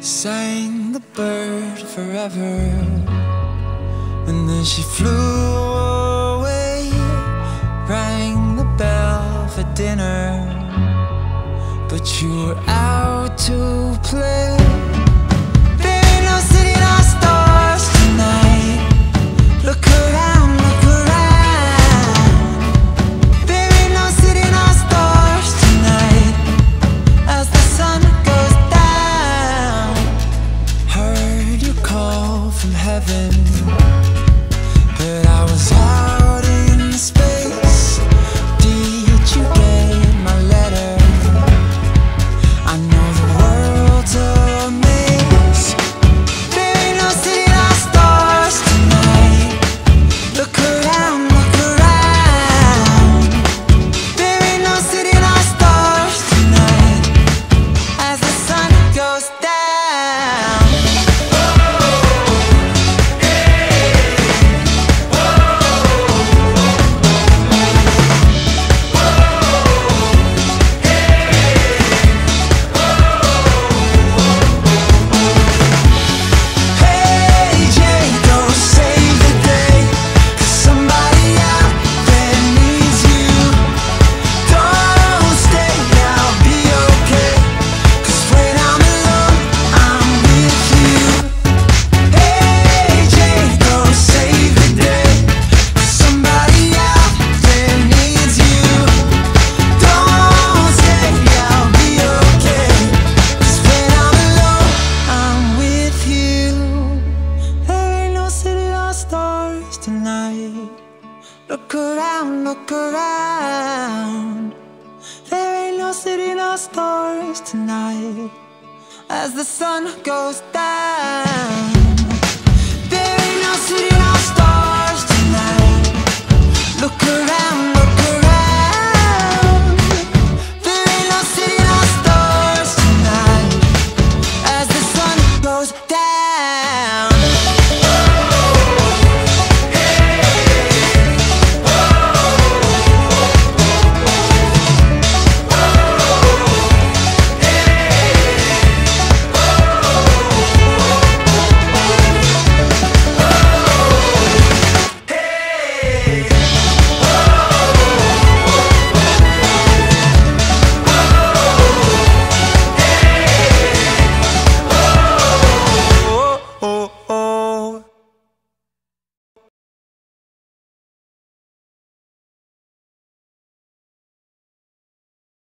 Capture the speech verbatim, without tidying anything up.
sang the bird forever, and then she flew away. Rang the bell for dinner, but you were out to play. There ain't no city, no stars tonight. Look around, look around. There ain't no city, no stars tonight. As the sun goes down, heard you call from heaven, but I was out in space. Did you get my letter? I know the world's a maze. There ain't no city, no stars tonight. Look around, look around. There ain't no city, no stars tonight. As the sun goes down. Hey Jade, go save the day, 'cause somebody out there needs you. Don't stay, I'll be okay, 'cause when I'm alone, I'm with you. Hey Jade, go save the day, 'cause somebody out there needs you. Don't stay, I'll be okay, 'cause when I'm alone, I'm with you. There ain't no city, no stars tonight. Look around, look around. There ain't no city, no stars tonight. As the sun goes down.